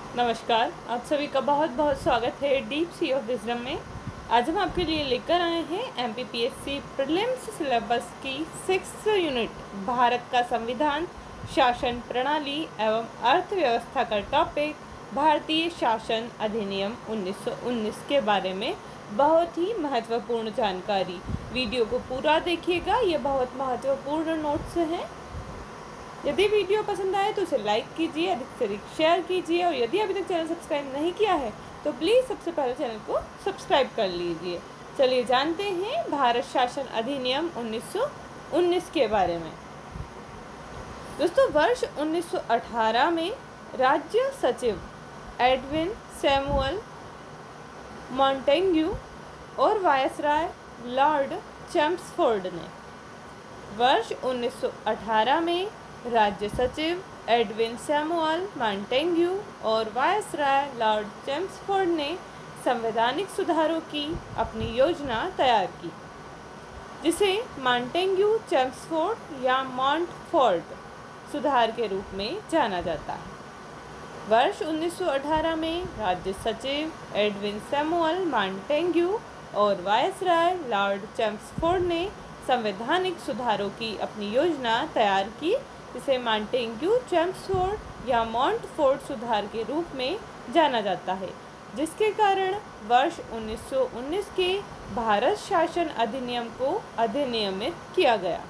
नमस्कार, आप सभी का बहुत बहुत स्वागत है डीप सी ऑफ विजडम में। आज हम आपके लिए लेकर आए हैं एमपीपीएससी प्रीलिम्स सिलेबस की 6th यूनिट भारत का संविधान, शासन प्रणाली एवं अर्थव्यवस्था का टॉपिक भारतीय शासन अधिनियम 1919 के बारे में बहुत ही महत्वपूर्ण जानकारी। वीडियो को पूरा देखिएगा, ये बहुत महत्वपूर्ण नोट्स हैं। यदि वीडियो पसंद आए तो उसे लाइक कीजिए, अधिक से अधिक शेयर कीजिए और यदि अभी तक चैनल सब्सक्राइब नहीं किया है तो प्लीज़ सबसे पहले चैनल को सब्सक्राइब कर लीजिए। चलिए जानते हैं भारत शासन अधिनियम 1919 के बारे में। दोस्तों, वर्ष 1918 में राज्य सचिव एडविन सैमुअल मॉन्टेग्यू और वायसराय लॉर्ड चैम्सफोर्ड ने वर्ष 1918 में राज्य सचिव एडविन सैमुअल मॉन्टेग्यू और वायसराय लॉर्ड चैम्सफोर्ड ने संवैधानिक सुधारों की अपनी योजना तैयार की, जिसे मॉन्टेग्यू चैम्सफोर्ड या मॉन्टफोर्ट सुधार के रूप में जाना जाता है। वर्ष 1918 में राज्य सचिव एडविन सैमुअल मॉन्टेग्यू और वायसराय लॉर्ड चैम्सफोर्ड ने संवैधानिक सुधारों की अपनी योजना तैयार की, जिसे मॉन्टेग्यू चैम्सफोर्ड या मॉन्टफोर्ट सुधार के रूप में जाना जाता है, जिसके कारण वर्ष 1919 के भारत शासन अधिनियम को अधिनियमित किया गया।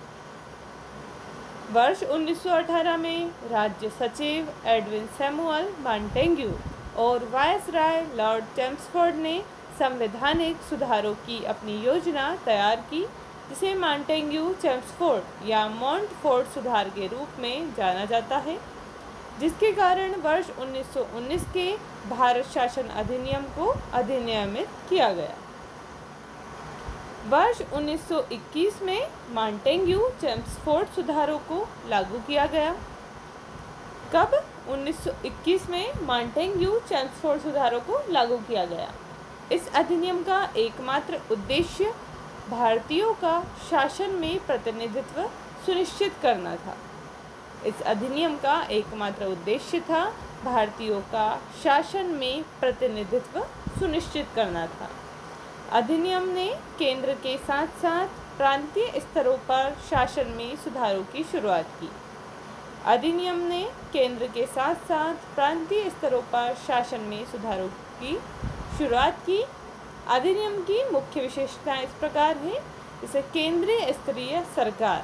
वर्ष 1918 में राज्य सचिव एडविन सैमुअल मॉन्टेग्यू और वायसराय लॉर्ड चैम्सफोर्ड ने संवैधानिक सुधारों की अपनी योजना तैयार की, जिसे मॉन्टेग्यू चैम्सफोर्ड या मॉन्टफोर्ट सुधार के रूप में जाना जाता है, जिसके कारण वर्ष 1919 के भारत शासन अधिनियम को अधिनियमित किया गया। वर्ष 1921 में मॉन्टेग्यू चैम्सफोर्ड सुधारों को लागू किया गया। कब 1921 में मॉन्टेग्यू चैम्सफोर्ड सुधारों को लागू किया गया? इस अधिनियम का एकमात्र उद्देश्य भारतीयों का शासन में प्रतिनिधित्व सुनिश्चित करना था। इस अधिनियम का एकमात्र उद्देश्य था भारतीयों का शासन में प्रतिनिधित्व सुनिश्चित करना था। अधिनियम ने केंद्र के साथ साथ प्रांतीय स्तरों पर शासन में सुधारों की शुरुआत की। अधिनियम ने केंद्र के साथ साथ प्रांतीय स्तरों पर शासन में सुधारों की शुरुआत की। अधिनियम की मुख्य विशेषताएं इस प्रकार हैं, जैसे केंद्रीय स्तरीय सरकार।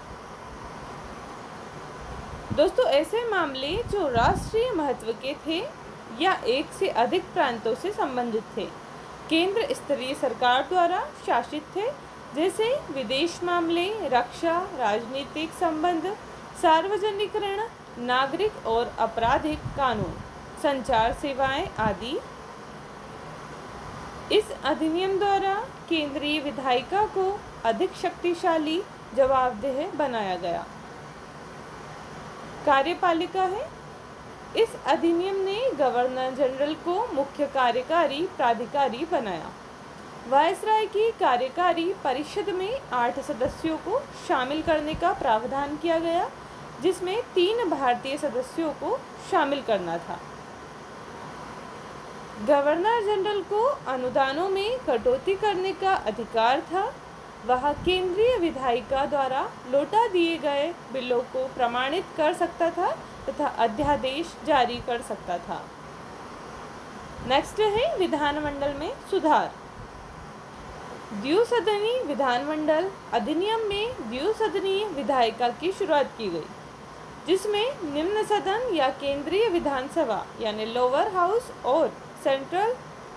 दोस्तों, ऐसे मामले जो राष्ट्रीय महत्व के थे या एक से अधिक प्रांतों से संबंधित थे, केंद्र स्तरीय सरकार द्वारा शासित थे, जैसे विदेश मामले, रक्षा, राजनीतिक संबंध, सार्वजनिक ऋण, नागरिक और आपराधिक कानून, संचार सेवाएं आदि। इस अधिनियम द्वारा केंद्रीय विधायिका को अधिक शक्तिशाली, जवाबदेह बनाया गया। कार्यपालिका है। इस अधिनियम ने गवर्नर जनरल को मुख्य कार्यकारी प्राधिकारी बनाया। वायसराय की कार्यकारी परिषद में 8 सदस्यों को शामिल करने का प्रावधान किया गया, जिसमें 3 भारतीय सदस्यों को शामिल करना था। गवर्नर जनरल को अनुदानों में कटौती करने का अधिकार था। वह केंद्रीय विधायिका द्वारा लौटा दिए गए बिलों को प्रमाणित कर सकता था तथा अध्यादेश जारी कर सकता था। नेक्स्ट है विधानमंडल में सुधार। द्विसदनीय विधानमंडल अधिनियम में द्विसदनीय विधायिका की शुरुआत की गई, जिसमें निम्न सदन या केंद्रीय विधानसभा यानी लोअर हाउस और सेंट्रल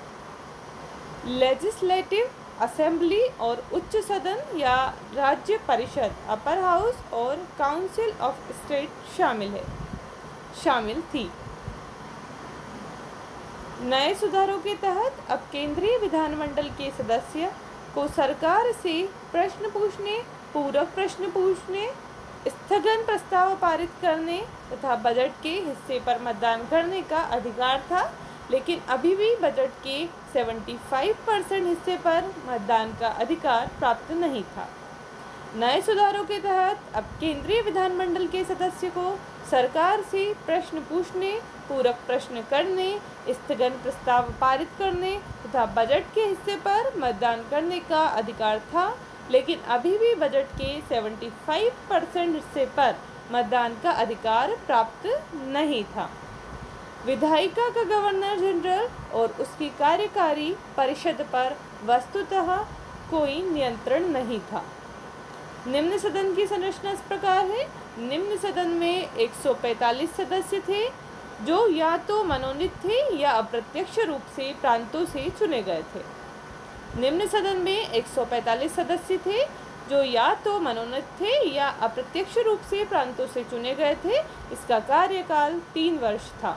लेजिस्लेटिव असेंबली और उच्च सदन या राज्य परिषद अपर हाउस और काउंसिल ऑफ स्टेट शामिल थी। नए सुधारों के तहत अब केंद्रीय विधानमंडल के सदस्य को सरकार से प्रश्न पूछने, पूरक प्रश्न पूछने, स्थगन प्रस्ताव पारित करने तथा बजट के हिस्से पर मतदान करने का अधिकार था, लेकिन अभी भी बजट के 75% हिस्से पर मतदान का अधिकार प्राप्त नहीं था। नए सुधारों के तहत अब केंद्रीय विधानमंडल के सदस्य को सरकार से प्रश्न पूछने, पूरक प्रश्न करने, स्थगन प्रस्ताव पारित करने तथा बजट के हिस्से पर मतदान करने का अधिकार था, लेकिन अभी भी बजट के 75% हिस्से पर मतदान का अधिकार प्राप्त नहीं था। विधायिका का गवर्नर जनरल और उसकी कार्यकारी परिषद पर वस्तुतः कोई नियंत्रण नहीं था। निम्न सदन की संरचना इस प्रकार है। निम्न सदन में 145 सदस्य थे जो या तो मनोनीत थे या अप्रत्यक्ष रूप से प्रांतों से चुने गए थे। निम्न सदन में 145 सदस्य थे जो या तो मनोनीत थे या अप्रत्यक्ष रूप से प्रांतों से चुने गए थे। इसका कार्यकाल 3 वर्ष था।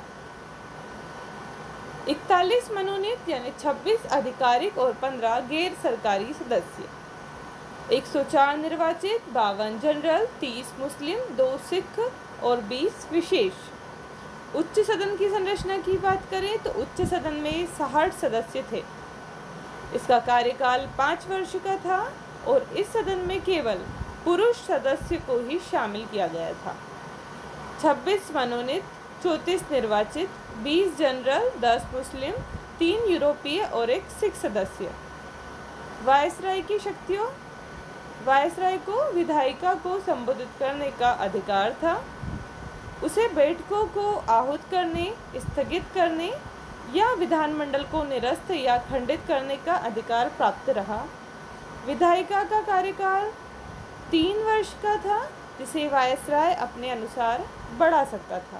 41 मनोनीत यानी 26 आधिकारिक और 15 गैर सरकारी सदस्य, 104 निर्वाचित, 52 जनरल, 30 मुस्लिम, 2 सिख और 20 विशेष। उच्च सदन की संरचना की बात करें तो उच्च सदन में 60 सदस्य थे। इसका कार्यकाल 5 वर्ष का था और इस सदन में केवल पुरुष सदस्य को ही शामिल किया गया था। 26 मनोनीत, 34 निर्वाचित, 20 जनरल, 10 मुस्लिम, 3 यूरोपीय और 1 सिख सदस्य। वायसराय की शक्तियों, वायसराय को विधायिका को संबोधित करने का अधिकार था। उसे बैठकों को आहूत करने, स्थगित करने या विधानमंडल को निरस्त या खंडित करने का अधिकार प्राप्त रहा। विधायिका का कार्यकाल 3 वर्ष का था, जिसे वायसराय अपने अनुसार बढ़ा सकता था।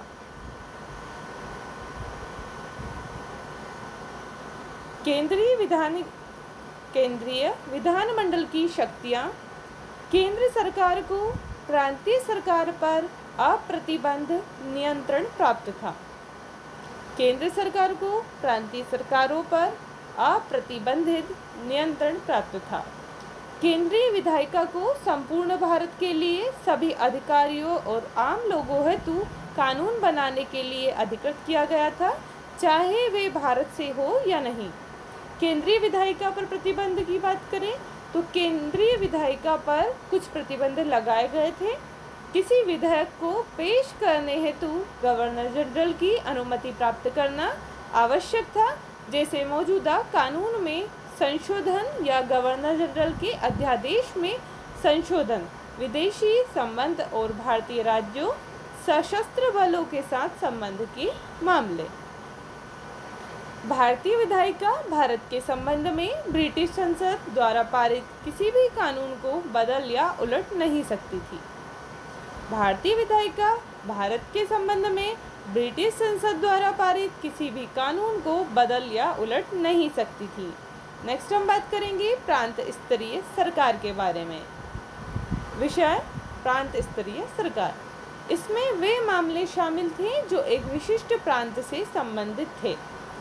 केंद्रीय विधानमंडल की शक्तियाँ। केंद्र सरकार को प्रांतीय सरकार पर अप्रतिबंध नियंत्रण प्राप्त था। केंद्र सरकार को प्रांतीय सरकारों पर अप्रतिबंधित नियंत्रण प्राप्त था। केंद्रीय विधायिका को संपूर्ण भारत के लिए सभी अधिकारियों और आम लोगों हेतु कानून बनाने के लिए अधिकृत किया गया था, चाहे वे भारत से हो या नहीं। केंद्रीय विधायिका पर प्रतिबंध की बात करें तो केंद्रीय विधायिका पर कुछ प्रतिबंध लगाए गए थे। किसी विधेयक को पेश करने हेतु गवर्नर जनरल की अनुमति प्राप्त करना आवश्यक था, जैसे मौजूदा कानून में संशोधन या गवर्नर जनरल के अध्यादेश में संशोधन, विदेशी संबंध और भारतीय राज्यों सशस्त्र बलों के साथ संबंध के मामले। भारतीय विधायिका भारत के संबंध में ब्रिटिश संसद द्वारा पारित किसी भी कानून को बदल या उलट नहीं सकती थी। भारतीय विधायिका भारत के संबंध में ब्रिटिश संसद द्वारा पारित किसी भी कानून को बदल या उलट नहीं सकती थी। नेक्स्ट हम बात करेंगे प्रांत स्तरीय सरकार के बारे में। विषय प्रांत स्तरीय सरकार। इसमें वे मामले शामिल थे जो एक विशिष्ट प्रांत से संबंधित थे।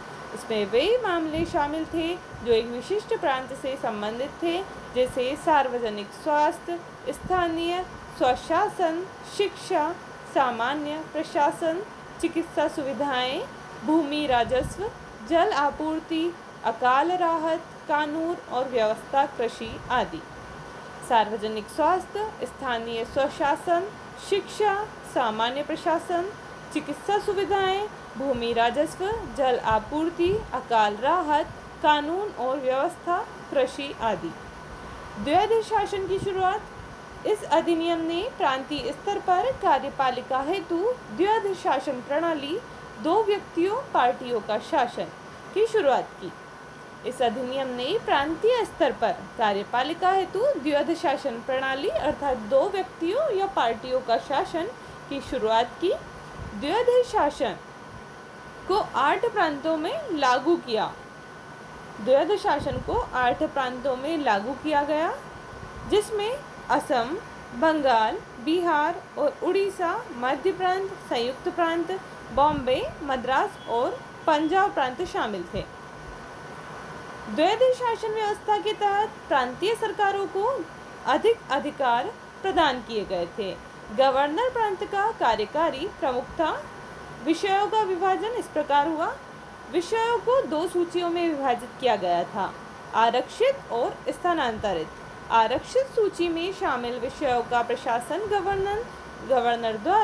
जैसे सार्वजनिक स्वास्थ्य, स्थानीय स्वशासन, शिक्षा, सामान्य प्रशासन, चिकित्सा सुविधाएं, भूमि राजस्व, जल आपूर्ति, अकाल राहत, कानून और व्यवस्था, कृषि आदि। सार्वजनिक स्वास्थ्य, स्थानीय स्वशासन, शिक्षा, सामान्य प्रशासन, चिकित्सा सुविधाएं, भूमि राजस्व, जल आपूर्ति, अकाल राहत, कानून और व्यवस्था, कृषि आदि। द्वैध शासन की शुरुआत। इस अधिनियम ने प्रांतीय स्तर पर कार्यपालिका हेतु द्वैध शासन प्रणाली, 2 व्यक्तियों पार्टियों का शासन की शुरुआत की। इस अधिनियम ने प्रांतीय स्तर पर कार्यपालिका हेतु द्वैध शासन प्रणाली अर्थात 2 व्यक्तियों या पार्टियों का शासन की शुरुआत की। द्वैध शासन को 8 प्रांतों में लागू किया। द्वैध शासन को 8 प्रांतों में लागू किया गया, जिसमें असम, बंगाल, बिहार और उड़ीसा, मध्य प्रांत, संयुक्त प्रांत, बॉम्बे, मद्रास और पंजाब प्रांत शामिल थे। द्वैध शासन व्यवस्था के तहत प्रांतीय सरकारों को अधिक अधिकार प्रदान किए गए थे। गवर्नर प्रांत का कार्यकारी प्रमुख था। विषयों का विभाजन इस प्रकार हुआ। विषयों को 2 सूचियों में विभाजित किया गया था, आरक्षित और स्थानांतरित। आरक्षित सूची में शामिल विषयों का प्रशासन गवर्नर द्वारा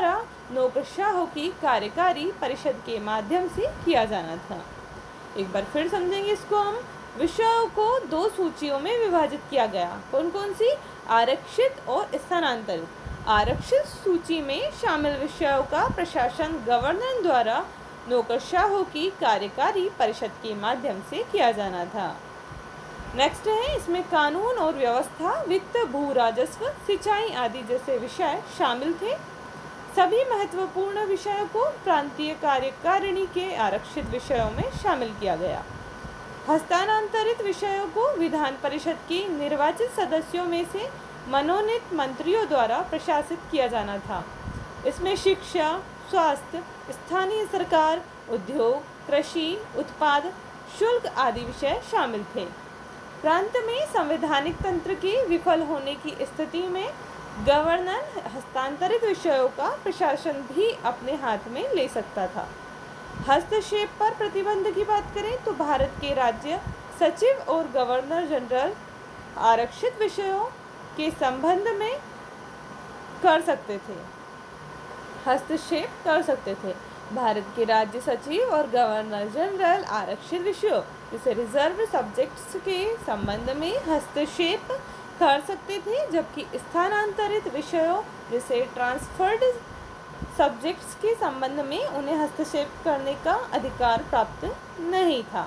नौकरशाहों की कार्यकारी परिषद के माध्यम से किया जाना था। एक बार फिर समझेंगे इसको हम। विषयों को 2 सूचियों में विभाजित किया गया। कौन कौन सी? आरक्षित और स्थानांतरित। आरक्षित सूची में शामिल विषयों का प्रशासन गवर्नर द्वारा नौकरशाहों की कार्यकारी परिषद के माध्यम से किया जाना था। नेक्स्ट है, इसमें कानून और व्यवस्था, वित्त, भू राजस्व, सिंचाई आदि जैसे विषय शामिल थे। सभी महत्वपूर्ण विषयों को प्रांतीय कार्यकारिणी के आरक्षित विषयों में शामिल किया गया। हस्तांतरित विषयों को विधान परिषद के निर्वाचित सदस्यों में से मनोनीत मंत्रियों द्वारा प्रशासित किया जाना था। इसमें शिक्षा, स्वास्थ्य, स्थानीय सरकार, उद्योग, कृषि, उत्पाद, शुल्क आदि विषय शामिल थे। प्रांत में संवैधानिक तंत्र के विफल होने की स्थिति में गवर्नर हस्तांतरित विषयों का प्रशासन भी अपने हाथ में ले सकता था। हस्तक्षेप पर प्रतिबंध की बात करें तो भारत के राज्य सचिव और गवर्नर जनरल आरक्षित विषयों के संबंध में कर सकते थे, हस्तक्षेप कर सकते थे। भारत के राज्य सचिव और गवर्नर जनरल आरक्षित विषयों जैसे रिजर्व सब्जेक्ट्स के संबंध में हस्तक्षेप कर सकते थे, जबकि स्थानांतरित विषयों जैसे ट्रांसफर्ड सब्जेक्ट्स के संबंध में उन्हें हस्तक्षेप करने का अधिकार प्राप्त नहीं था।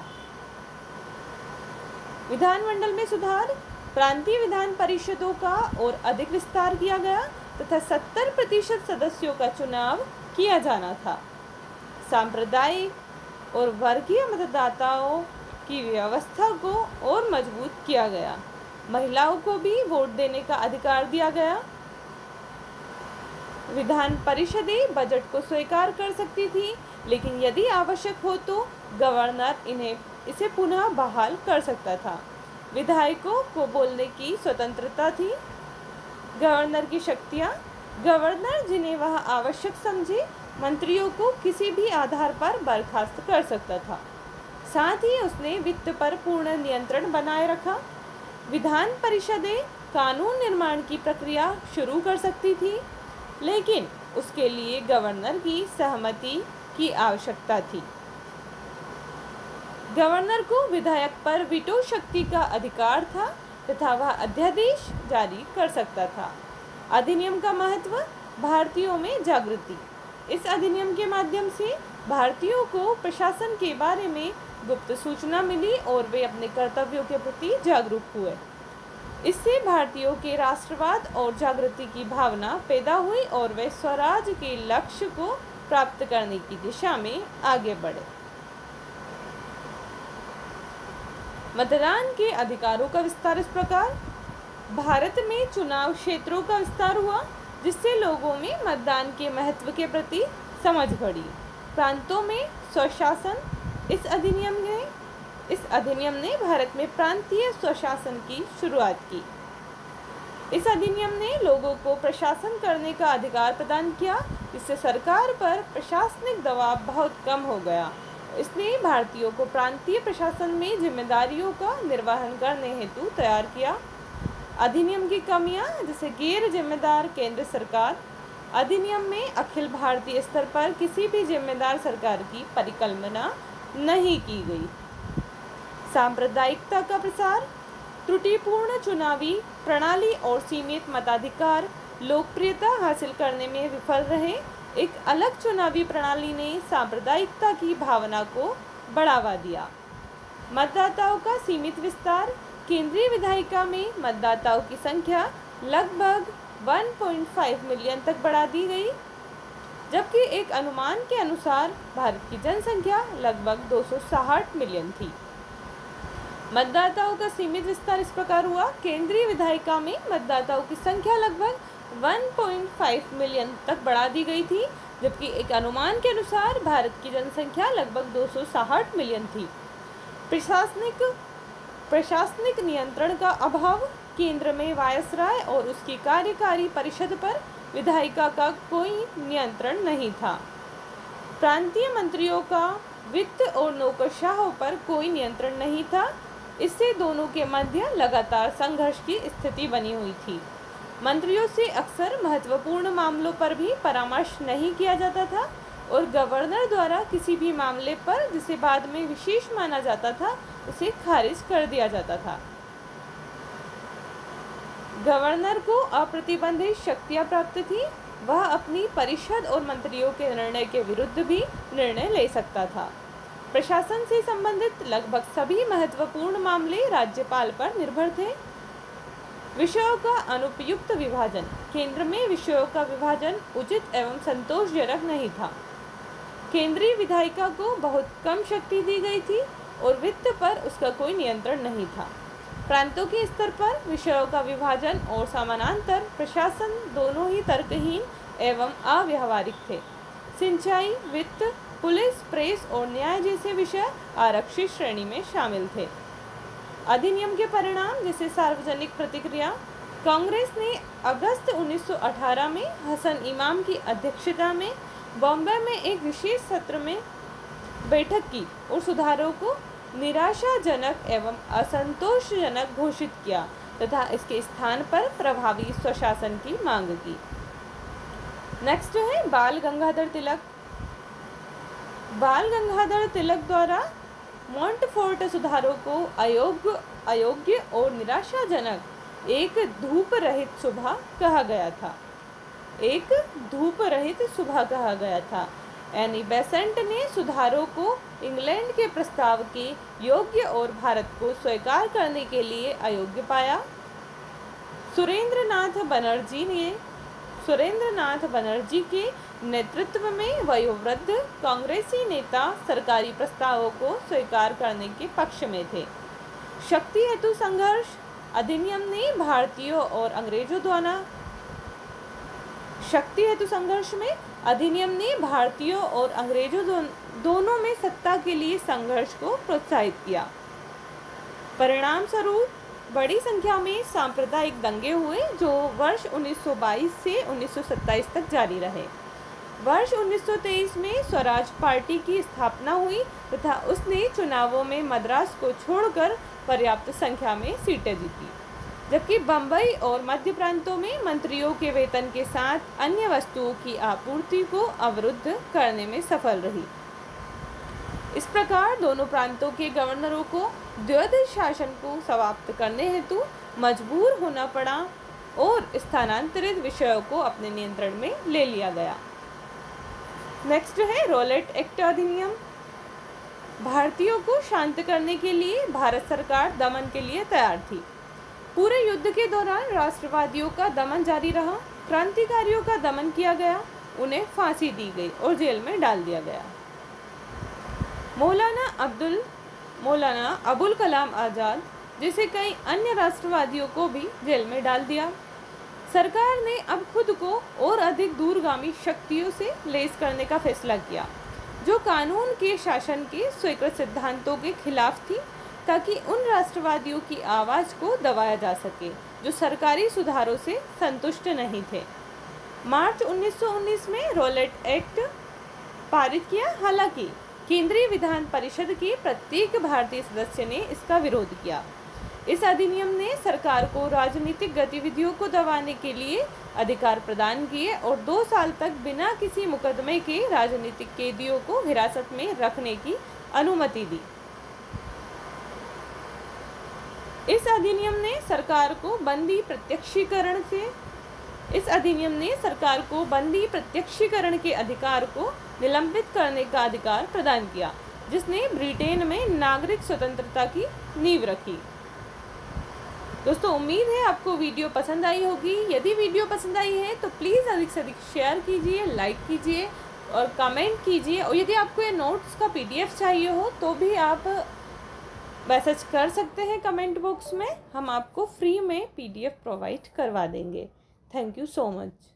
विधानमंडल में सुधार, प्रांतीय विधान परिषदों का और अधिक विस्तार किया गया तथा 70% सदस्यों का चुनाव किया जाना था। सांप्रदायिक और वर्गीय मतदाताओं की व्यवस्था को और मजबूत किया गया। महिलाओं को भी वोट देने का अधिकार दिया गया। विधान परिषदें बजट को स्वीकार कर सकती थी, लेकिन यदि आवश्यक हो तो गवर्नर इसे पुनः बहाल कर सकता था। विधायकों को बोलने की स्वतंत्रता थी। गवर्नर की शक्तियाँ, गवर्नर जिन्हें वह आवश्यक समझे मंत्रियों को किसी भी आधार पर बर्खास्त कर सकता था। साथ ही उसने वित्त पर पूर्ण नियंत्रण बनाए रखा। विधान परिषदें कानून निर्माण की प्रक्रिया शुरू कर सकती थी, लेकिन उसके लिए गवर्नर की सहमति की आवश्यकता थी। गवर्नर को विधायक पर वीटो शक्ति का अधिकार था तथा वह अध्यादेश जारी कर सकता था। अधिनियम का महत्व, भारतीयों में जागृति। इस अधिनियम के माध्यम से भारतीयों को प्रशासन के बारे में गुप्त सूचना मिली और वे अपने कर्तव्यों के प्रति जागरूक हुए। इससे भारतीयों के राष्ट्रवाद और जागृति की भावना पैदा हुई और वे स्वराज के लक्ष्य को प्राप्त करने की दिशा में आगे बढ़े। मतदान के अधिकारों का विस्तार इस प्रकार। भारत में चुनाव क्षेत्रों का विस्तार हुआ, जिससे लोगों में मतदान के महत्व के प्रति समझ बढ़ी। प्रांतों में स्वशासन, इस अधिनियम ने भारत में प्रांतीय स्वशासन की शुरुआत की। इस अधिनियम ने लोगों को प्रशासन करने का अधिकार प्रदान किया, इससे सरकार पर प्रशासनिक दबाव बहुत कम हो गया। इसने भारतीयों को प्रांतीय प्रशासन में जिम्मेदारियों का निर्वहन करने हेतु तैयार किया। अधिनियम की कमियां, जैसे गैर जिम्मेदार केंद्र सरकार। अधिनियम में अखिल भारतीय स्तर पर किसी भी जिम्मेदार सरकार की परिकल्पना नहीं की गई। सांप्रदायिकता का प्रसार, त्रुटिपूर्ण चुनावी प्रणाली और सीमित मताधिकार लोकप्रियता हासिल करने में विफल रहे। एक अलग चुनावी प्रणाली ने सांप्रदायिकता की भावना को बढ़ावा दिया। मतदाताओं का सीमित विस्तार, केंद्रीय विधायिका में मतदाताओं की संख्या लगभग 1.5 मिलियन तक बढ़ा दी गई, जबकि एक अनुमान के अनुसार भारत की जनसंख्या लगभग 260 मिलियन थी। मतदाताओं का सीमित विस्तार इस प्रकार हुआ। केंद्रीय विधायिका में मतदाताओं की संख्या लगभग 1.5 मिलियन तक बढ़ा दी गई थी, जबकि एक अनुमान के अनुसार भारत की जनसंख्या लगभग 260 मिलियन थी। प्रशासनिक नियंत्रण का अभाव, केंद्र में वायसराय और उसकी कार्यकारी परिषद पर विधायिका का कोई नियंत्रण नहीं था। प्रांतीय मंत्रियों का वित्त और नौकरशाहों पर कोई नियंत्रण नहीं था। इससे दोनों के मध्य लगातार संघर्ष की स्थिति बनी हुई थी। मंत्रियों से अक्सर महत्वपूर्ण मामलों पर भी परामर्श नहीं किया जाता था और गवर्नर द्वारा किसी भी मामले पर जिसे बाद में विशेष माना जाता था उसे खारिज कर दिया जाता था। गवर्नर को अप्रतिबंधित शक्तियां प्राप्त थी। वह अपनी परिषद और मंत्रियों के निर्णय के विरुद्ध भी निर्णय ले सकता था। प्रशासन से संबंधित लगभग सभी महत्वपूर्ण मामले राज्यपाल पर निर्भर थे। विषयों का अनुपयुक्त विभाजन। केंद्र में विषयों का विभाजन उचित एवं संतोषजनक नहीं था। केंद्रीय विधायिका को बहुत कम शक्ति दी गई थी और वित्त पर उसका कोई नियंत्रण नहीं था। प्रांतों के स्तर पर विषयों का विभाजन और समानांतर प्रशासन दोनों ही तर्कहीन एवं अव्यावहारिक थे। सिंचाई, वित्त, पुलिस, प्रेस और न्याय जैसे विषय आरक्षित श्रेणी में शामिल थे। अधिनियम के परिणाम जैसे सार्वजनिक प्रतिक्रिया। कांग्रेस ने अगस्त 1918 में हसन इमाम की अध्यक्षता में बॉम्बे में एक विशेष सत्र में बैठक की और सुधारों को निराशाजनक एवं असंतोषजनक घोषित किया तथा इसके स्थान पर प्रभावी स्वशासन की मांग की। नेक्स्ट है बाल गंगाधर तिलक। बाल गंगाधर तिलक द्वारा मॉन्टफोर्ट सुधारों को अयोग्य और निराशाजनक एक धूप रहित सुबह कहा गया था। एनी बेसेंट ने सुधारों को इंग्लैंड के प्रस्ताव के योग्य और भारत को स्वीकार करने के लिए अयोग्य पाया। सुरेंद्रनाथ बनर्जी के नेतृत्व में वयोवृद्ध कांग्रेसी नेता सरकारी प्रस्तावों को स्वीकार करने के पक्ष में थे। शक्ति हेतु संघर्ष। अधिनियम ने भारतीयों और अंग्रेजों द्वारा शक्ति हेतु संघर्ष में अधिनियम ने भारतीयों और अंग्रेजों दोनों में सत्ता के लिए संघर्ष को प्रोत्साहित किया। परिणाम स्वरूप बड़ी संख्या में सांप्रदायिक दंगे हुए जो वर्ष 1922 से 1927 तक जारी रहे। वर्ष 1923 में स्वराज पार्टी की स्थापना हुई तथा उसने चुनावों में मद्रास को छोड़कर पर्याप्त संख्या में सीटें जीती, जबकि बम्बई और मध्य प्रांतों में मंत्रियों के वेतन के साथ अन्य वस्तुओं की आपूर्ति को अवरुद्ध करने में सफल रही। इस प्रकार दोनों प्रांतों के गवर्नरों को द्वैध शासन को समाप्त करने हेतु मजबूर होना पड़ा और स्थानांतरित विषयों को अपने नियंत्रण में ले लिया गया। नेक्स्ट है रोलेट एक्ट अधिनियम। भारतीयों को शांत करने के लिए भारत सरकार दमन के लिए तैयार थी। पूरे युद्ध के दौरान राष्ट्रवादियों का दमन जारी रहा। क्रांतिकारियों का दमन किया गया, उन्हें फांसी दी गई और जेल में डाल दिया गया। मौलाना अबुल कलाम आज़ाद जैसे कई अन्य राष्ट्रवादियों को भी जेल में डाल दिया। सरकार ने अब खुद को और अधिक दूरगामी शक्तियों से लैस करने का फैसला किया जो कानून के शासन के स्वीकृत सिद्धांतों के खिलाफ थी, ताकि उन राष्ट्रवादियों की आवाज़ को दबाया जा सके जो सरकारी सुधारों से संतुष्ट नहीं थे। मार्च 1919 में रोलेट एक्ट पारित किया। हालांकि केंद्रीय विधान परिषद के प्रत्येक भारतीय सदस्य ने इसका विरोध किया। इस अधिनियम ने सरकार को राजनीतिक गतिविधियों को दबाने के लिए अधिकार प्रदान किए और 2 साल तक बिना किसी मुकदमे के राजनीतिक कैदियों को हिरासत में रखने की अनुमति दी। इस अधिनियम ने सरकार को बंदी प्रत्यक्षीकरण के अधिकार को निलंबित करने का अधिकार प्रदान किया, जिसने ब्रिटेन में नागरिक स्वतंत्रता की नींव रखी। दोस्तों, उम्मीद है आपको वीडियो पसंद आई होगी। यदि वीडियो पसंद आई है तो प्लीज़ अधिक से अधिक शेयर कीजिए, लाइक कीजिए और कमेंट कीजिए। और यदि आपको ये नोट्स का PDF चाहिए हो तो भी आप मैसेज कर सकते हैं कमेंट बॉक्स में। हम आपको फ्री में PDF प्रोवाइड करवा देंगे। Thank you so much.